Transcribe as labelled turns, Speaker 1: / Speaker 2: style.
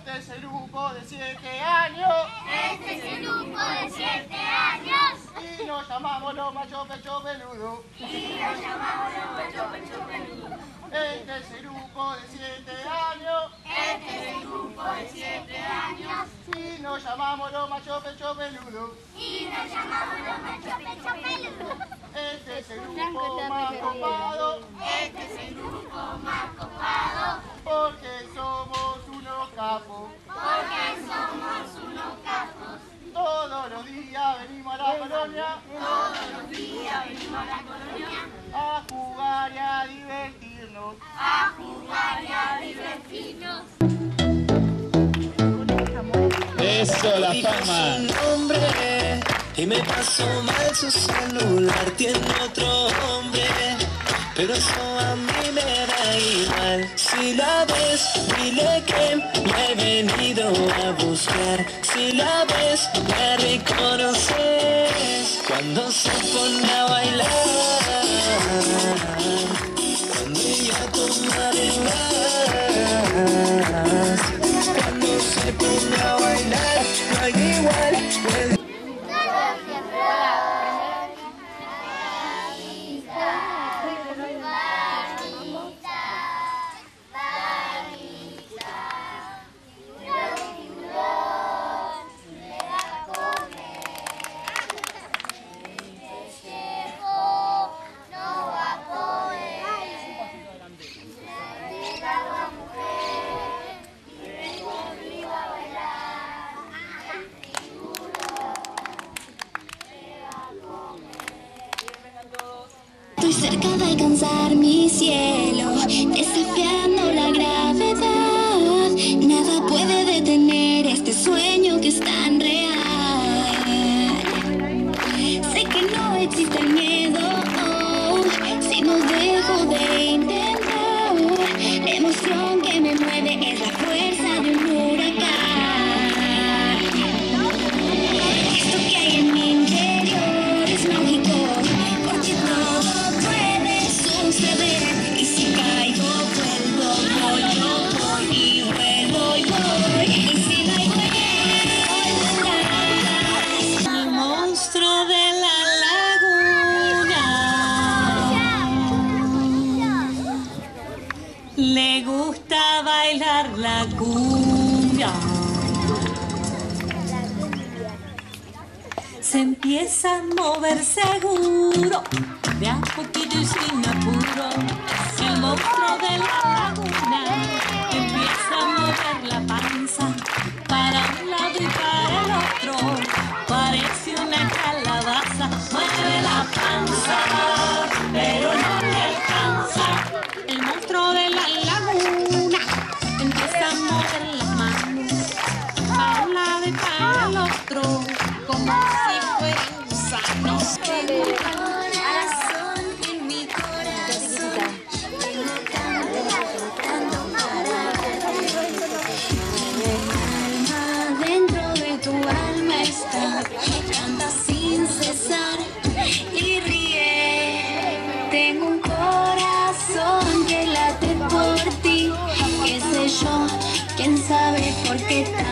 Speaker 1: Este es el grupo de 7 años.
Speaker 2: Este es el grupo de 7 años.
Speaker 1: Y nos llamamos los machos pecho peludo.
Speaker 2: Y nos llamamos los machos pecho peludo.
Speaker 1: Este es el grupo de 7 años.
Speaker 2: Este es el grupo de 7 años.
Speaker 1: Y nos llamamos los machos pecho peludo.
Speaker 2: Y nos llamamos los machos pecho peludo.
Speaker 1: Este es el grupo más copado.
Speaker 2: Este es el grupo más copado.
Speaker 1: Porque somos unos capos.
Speaker 2: Porque somos unos capos.
Speaker 1: Todos los días venimos a la colonia.
Speaker 2: Todos los días venimos a la colonia.
Speaker 1: A jugar y a divertirnos.
Speaker 2: A jugar y a divertirnos.
Speaker 3: Eso, la fama.
Speaker 4: Nombre, y me pasó mal su celular, tiene otro hombre, pero eso a mí me da igual. Si la ves, dile que me he venido a buscar. Si la ves, la reconoces cuando se pone a bailar. Cuando ella toma de más, cuando se pone a bailar, no hay igual.
Speaker 5: Estoy cerca de alcanzar mi cielo, desafiando la gravedad. Nada puede detener este sueño que es tan real. Sé que no existe el miedo, si no dejo de intentar. La emoción que me mueve es la fuerza de un huracán. Esto que hay en mi interior es mágico, porque todo puede suceder. Y si caigo, vuelvo, voy, yo voy y vuelvo y voy. Y si no hay vueltas,
Speaker 4: El monstruo de la laguna le gusta bailar la cumbia. Se empieza a mover seguro, de a poquito y sin apuro. El monstruo de la laguna empieza a mover la panza para un lado y para el otro. Parece una calabaza, mueve la panza, pero no le alcanza. El monstruo de la laguna empieza a mover las manos para un lado y para el otro, como si fueran gusanos. Tengo un corazón en mi corazón, tengo tanto para mi alma dentro de tu alma está, canta sin cesar y ríe. Tengo un corazón que late por ti, qué sé yo, quién sabe por qué